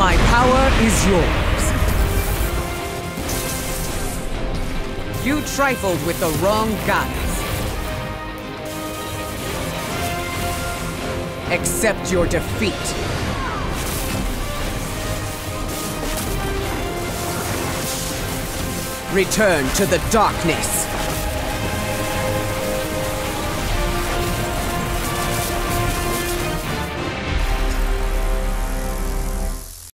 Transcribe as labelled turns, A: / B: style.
A: My power is yours. You trifled with the wrong gods. Accept your defeat. Return to the darkness.